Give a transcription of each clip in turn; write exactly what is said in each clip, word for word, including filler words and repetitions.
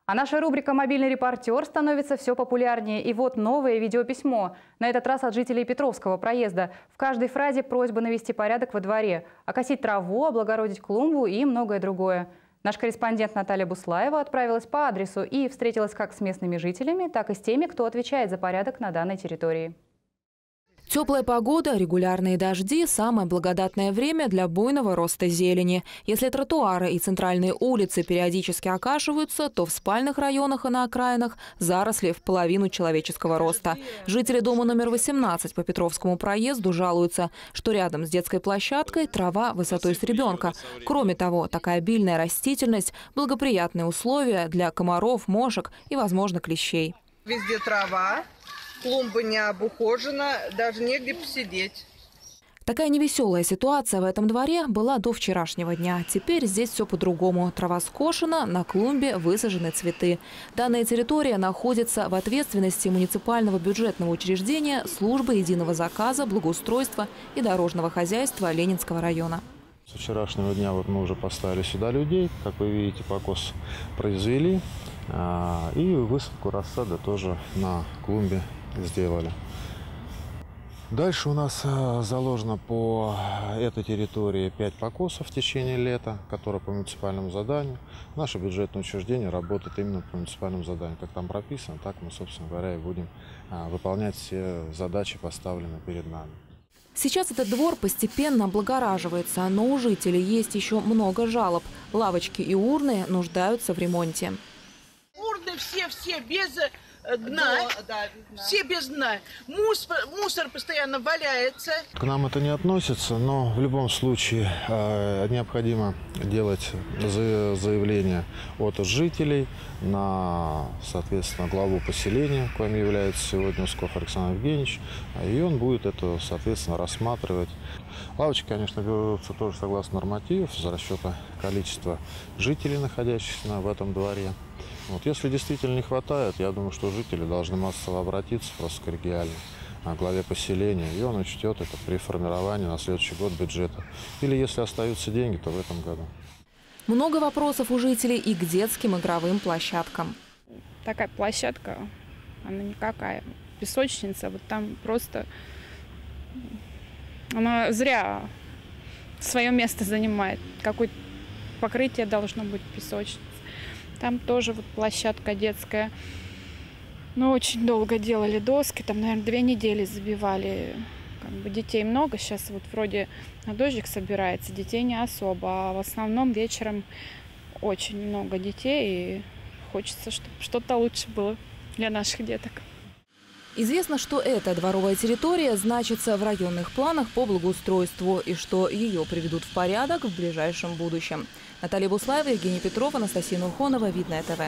А наша рубрика «Мобильный репортер» становится все популярнее. И вот новое видеописьмо. На этот раз от жителей Петровского проезда. В каждой фразе просьба навести порядок во дворе, окосить траву, облагородить клумбу и многое другое. Наш корреспондент Наталья Буслаева отправилась по адресу и встретилась как с местными жителями, так и с теми, кто отвечает за порядок на данной территории. Теплая погода, регулярные дожди – самое благодатное время для буйного роста зелени. Если тротуары и центральные улицы периодически окашиваются, то в спальных районах и на окраинах заросли в половину человеческого роста. Жители дома номер восемнадцать по Петровскому проезду жалуются, что рядом с детской площадкой трава высотой с ребенка. Кроме того, такая обильная растительность – благоприятные условия для комаров, мошек и, возможно, клещей. Везде трава. Клумба не обухожена, даже негде посидеть. Такая невеселая ситуация в этом дворе была до вчерашнего дня. Теперь здесь все по-другому. Трава скошена, на клумбе высажены цветы. Данная территория находится в ответственности муниципального бюджетного учреждения службы единого заказа, благоустройства и дорожного хозяйства Ленинского района. С вчерашнего дня вот мы уже поставили сюда людей. Как вы видите, покос произвели. И высадку рассады тоже на клумбе сделали. Дальше у нас заложено по этой территории пять покосов в течение лета, которые по муниципальному заданию. Наше бюджетное учреждение работает именно по муниципальному заданию. Как там прописано, так мы, собственно говоря, и будем выполнять все задачи, поставленные перед нами. Сейчас этот двор постепенно облагораживается, но у жителей есть еще много жалоб. Лавочки и урны нуждаются в ремонте. Урны все-все без дна, да, да, все без дна. Мусор, мусор постоянно валяется. К нам это не относится, но в любом случае э, необходимо делать заявление от жителей на, соответственно, главу поселения, коим является сегодня Усков Александр Евгеньевич, и он будет это, соответственно, рассматривать. Лавочки, конечно, берутся тоже согласно нормативов, за расчета количества жителей, находящихся в этом дворе. Вот, если действительно не хватает, я думаю, что жители должны массово обратиться просто коллегиально к главе поселения, и он учтет это при формировании на следующий год бюджета. Или если остаются деньги, то в этом году. Много вопросов у жителей и к детским игровым площадкам. Такая площадка, она никакая. Песочница, вот там просто она зря свое место занимает. Какое покрытие должно быть песочница. Там тоже вот площадка детская. Но очень долго делали доски, там, наверное, две недели забивали. Как бы детей много, сейчас вот вроде на дождик собирается, детей не особо. А в основном вечером очень много детей, и хочется, чтобы что-то лучше было для наших деток. Известно, что эта дворовая территория значится в районных планах по благоустройству и что ее приведут в порядок в ближайшем будущем. Наталья Буслаева, Евгений Петров, Анастасия Нурхонова, Видное ТВ.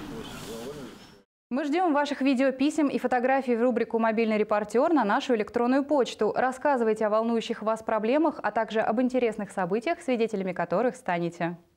Мы ждем ваших видеописем и фотографий в рубрику «Мобильный репортер» на нашу электронную почту. Рассказывайте о волнующих вас проблемах, а также об интересных событиях, свидетелями которых станете.